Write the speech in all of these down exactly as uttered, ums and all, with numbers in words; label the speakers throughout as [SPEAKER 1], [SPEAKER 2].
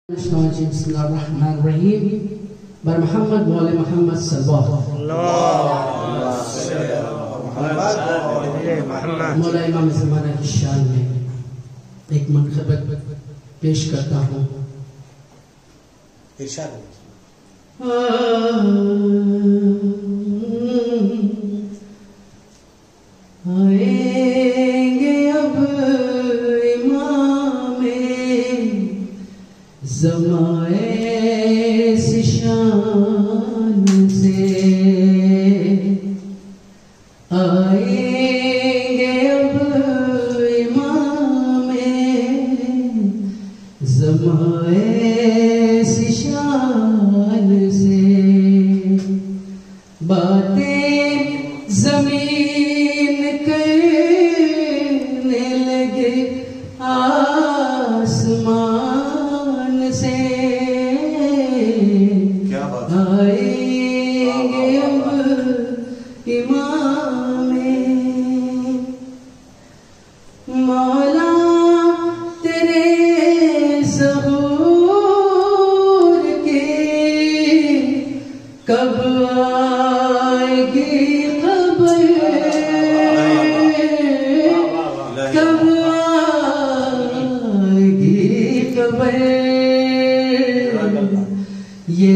[SPEAKER 1] बिस्मिल्लाहिर्रहमानिर्रहीम बर मोहम्मद मौले मोहम्मद सल्लल्लाहु मौला इमाम ज़माना की शान में एक मनक़बत पेश करता हूँ। इरशाद आएंगे अब इमामे ज़माए से शान से, आएंगे अब इमामे ज़माए से शान से, बातें ज़मीन करने लगे आसमान से, आएंगे अब इमामे मौला तेरे ज़हूर के, कब आएगी खबर, कब आएगी खबर, ये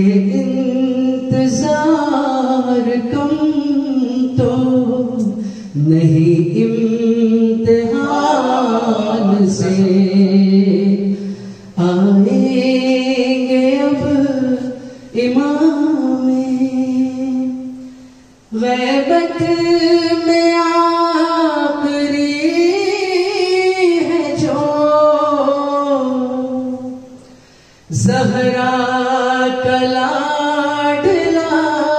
[SPEAKER 1] इंतजार कम तो नहीं इम्तिहान से, आएंगे अब इमामे ग़ैबत में आखिरी है जो ज़हरा का लाडला,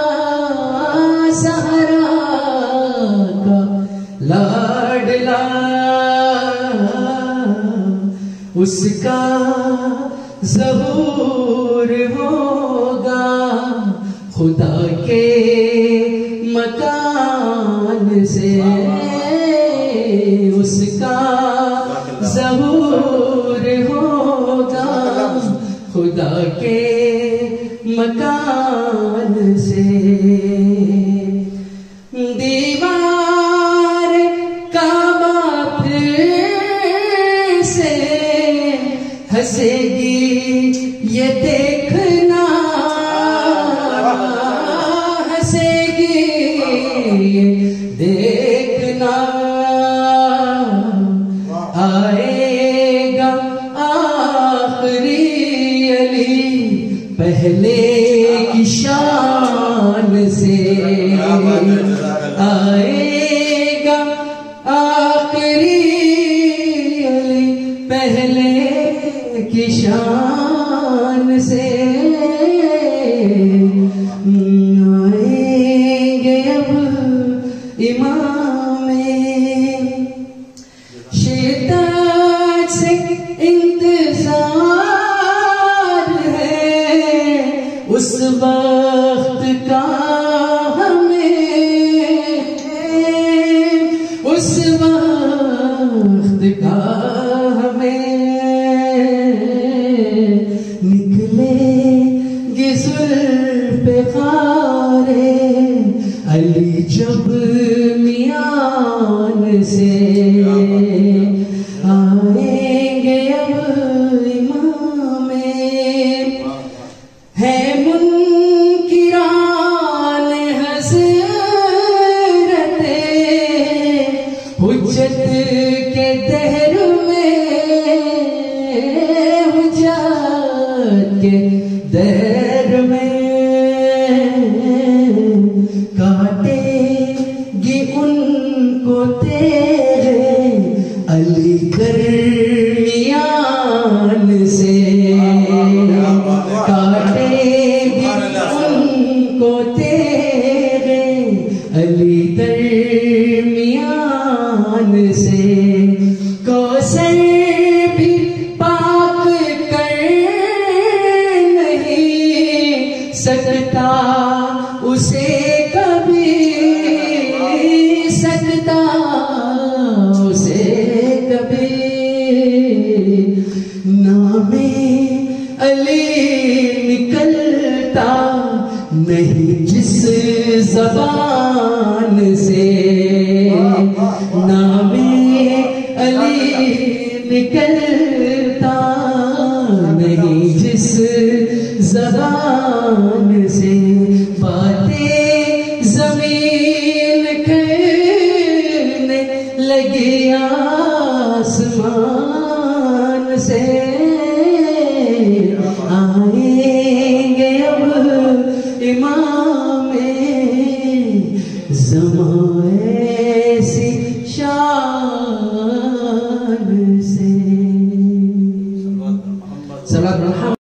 [SPEAKER 1] ज़हरा का लाडला, उसका ज़हूर होगा खुदा के मकान से, उसका ज़हूर होगा खुदा के मकान से, दीवार काबा फिर से हंसेगी ये देखना, हंसेगी ये देखना, आएगा आखिरी अली पहले की शान से, आएगा आखिरी अली पहले की शान से, आएंगे अब इमामे शिद्दत से इंतजार है उस वक्त का हमें, उस वक्त का हमें, निकलेंगे ज़ुल्फ़िकारे अली जब मियान से, आएंगे अब इमामे है मुनकिरान हज़रते हुज्जत के दहर में, हुज्जत के दहर में काटेगी उनको तेरे अली दरमियान से, काटेगी उनको तेरे अली दरमियान से, कौसर भी पाक कर नहीं सकता उसे कभी, सकता उसे कभी, नामे अली अली निकलता नहीं जिस ज़बान से, नामे अली निकल